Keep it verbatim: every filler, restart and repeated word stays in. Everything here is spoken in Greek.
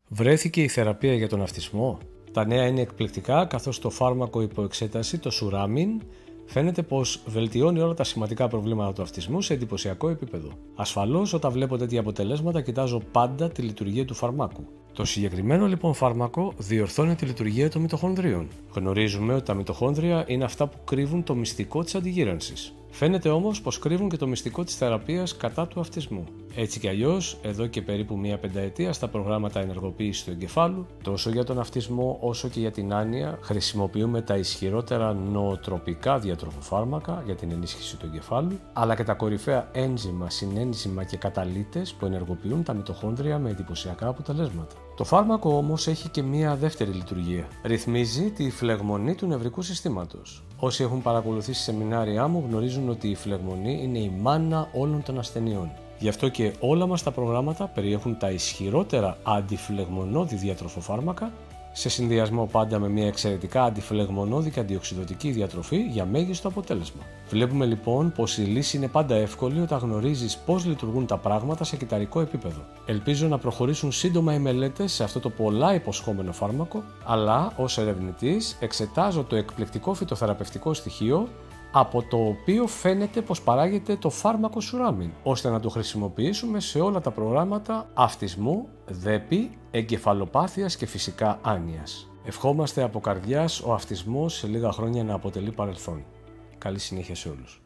Βρέθηκε η θεραπεία για τον αυτισμό. Τα νέα είναι εκπληκτικά, καθώς το φάρμακο υπό εξέταση, το Suramin, φαίνεται πως βελτιώνει όλα τα σημαντικά προβλήματα του αυτισμού σε εντυπωσιακό επίπεδο. Ασφαλώς, όταν βλέπω τέτοια αποτελέσματα, κοιτάζω πάντα τη λειτουργία του φαρμάκου. Το συγκεκριμένο λοιπόν φάρμακο διορθώνει τη λειτουργία των μυτοχονδρίων. Γνωρίζουμε ότι τα μυτοχόνδρια είναι αυτά που κρύβουν το μυστικό της αντιγύρανσης. Φαίνεται όμως πως κρύβουν και το μυστικό της θεραπείας κατά του αυτισμού. Έτσι κι αλλιώς, εδώ και περίπου μία πενταετία στα προγράμματα ενεργοποίησης του εγκεφάλου, τόσο για τον αυτισμό όσο και για την άνοια, χρησιμοποιούμε τα ισχυρότερα νοοτροπικά διατροφοφάρμακα για την ενίσχυση του εγκεφάλου, αλλά και τα κορυφαία ένζημα, συνένζημα και καταλύτες που ενεργοποιούν τα μυτοχόνδρια με εντυπωσιακά αποτελέσματα. Το φάρμακο όμως έχει και μία δεύτερη λειτουργία. Ρυθμίζει τη φλεγμονή του νευρικού συστήματος. Όσοι έχουν παρακολουθήσει σεμινάρια μου γνωρίζουν ότι η φλεγμονή είναι η μάνα όλων των ασθενειών. Γι' αυτό και όλα μας τα προγράμματα περιέχουν τα ισχυρότερα αντιφλεγμονώδη διατροφοφάρμακα, σε συνδυασμό πάντα με μια εξαιρετικά αντιφλεγμονώδη και αντιοξυδωτική διατροφή για μέγιστο αποτέλεσμα. Βλέπουμε λοιπόν πως η λύση είναι πάντα εύκολη όταν γνωρίζεις πώς λειτουργούν τα πράγματα σε κυταρικό επίπεδο. Ελπίζω να προχωρήσουν σύντομα οι μελέτες σε αυτό το πολλά υποσχόμενο φάρμακο, αλλά ως ερευνητής εξετάζω το εκπληκτικό φυτοθεραπευτικό στοιχείο από το οποίο φαίνεται πως παράγεται το φάρμακο Suramin, ώστε να το χρησιμοποιήσουμε σε όλα τα προγράμματα αυτισμού, δέπη, εγκεφαλοπάθειας και φυσικά άνοιας. Ευχόμαστε από καρδιάς ο αυτισμός σε λίγα χρόνια να αποτελεί παρελθόν. Καλή συνέχεια σε όλους.